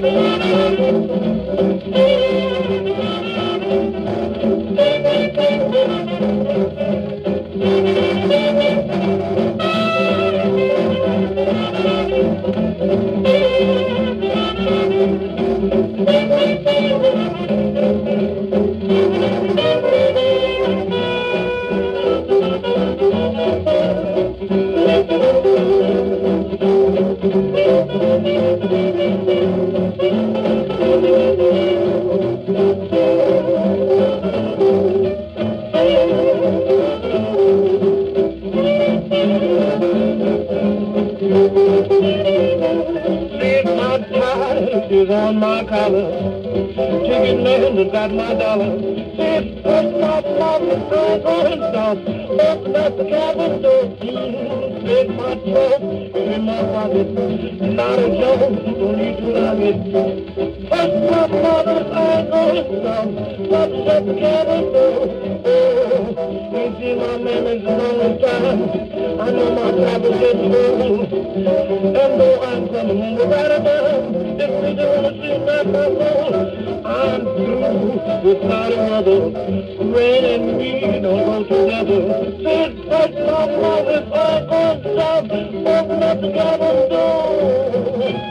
Is on my collar, chicken man that got my dollar. It's first my mother, I'm going south. Open up the cabin door, take my truck, in my pocket. Not a joke, don't need to lock it. First my mother, I'm going south. Open up the cabin door. Oh, ain't seen my man in a long time. I know my travel getting old. And though I'm coming home without a dime, if we don't see that my soul, I'm through with not another. Rain and me don't go together. Said, but my love, if I go south, open up the cabin door.